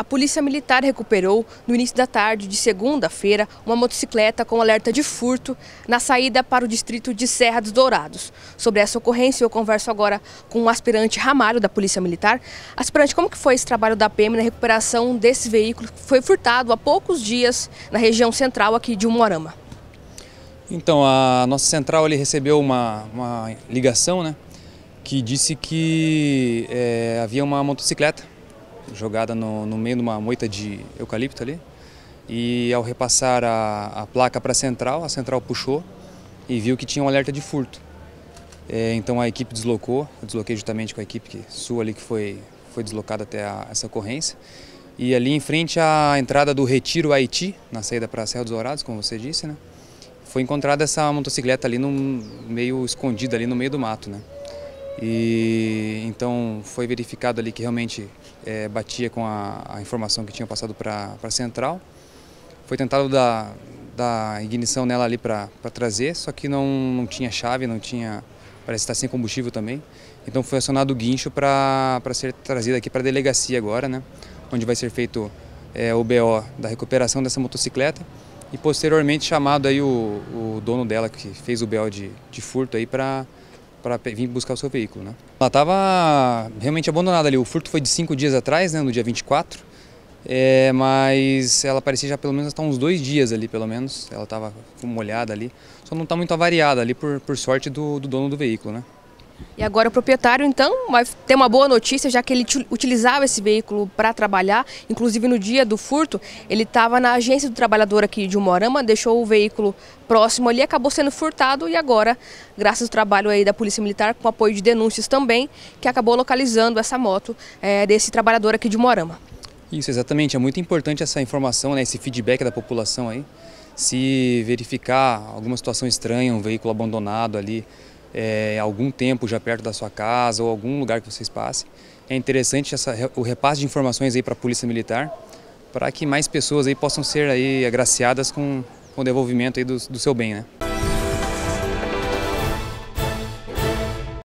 A Polícia Militar recuperou, no início da tarde de segunda-feira, uma motocicleta com alerta de furto na saída para o distrito de Serra dos Dourados. Sobre essa ocorrência, eu converso agora com o aspirante Ramalho da Polícia Militar. Aspirante, como que foi esse trabalho da PM na recuperação desse veículo que foi furtado há poucos dias na região central aqui de Umuarama? Então, a nossa central recebeu uma ligação, né, que disse que havia uma motocicleta jogada no meio de uma moita de eucalipto ali, e ao repassar a placa para a central puxou e viu que tinha um alerta de furto. Então a equipe deslocou, eu desloquei juntamente com a equipe sua ali que foi deslocada até essa ocorrência, e ali em frente à entrada do Retiro Haiti, na saída para a Serra dos Dourados, como você disse, né, foi encontrada essa motocicleta ali meio escondida ali no meio do mato, né. E então foi verificado ali que realmente batia com a informação que tinha passado para a central. Foi tentado dar ignição nela ali para trazer, só que não tinha chave, parece estar sem combustível também. Então foi acionado o guincho para ser trazido aqui para a delegacia agora, né, onde vai ser feito o BO da recuperação dessa motocicleta e posteriormente chamado aí o dono dela que fez o BO de furto aí para vir buscar o seu veículo, né. Ela estava realmente abandonada ali, o furto foi de 5 dias atrás, né, no dia 24, mas ela parecia já pelo menos estar uns 2 dias ali, pelo menos, ela estava molhada ali, só não está muito avariada ali por sorte do dono do veículo, né. E agora o proprietário, então, vai ter uma boa notícia, já que ele utilizava esse veículo para trabalhar. Inclusive, no dia do furto, ele estava na agência do trabalhador aqui de Umuarama, deixou o veículo próximo ali, acabou sendo furtado e agora, graças ao trabalho aí da Polícia Militar, com apoio de denúncias também, que acabou localizando essa moto desse trabalhador aqui de Umuarama. Isso, exatamente. É muito importante essa informação, né, esse feedback da população aí. Se verificar alguma situação estranha, um veículo abandonado ali, algum tempo já perto da sua casa ou algum lugar que vocês passem, é interessante o repasse de informações aí para a Polícia Militar, para que mais pessoas aí possam ser aí agraciadas com o devolvimento aí do seu bem, né?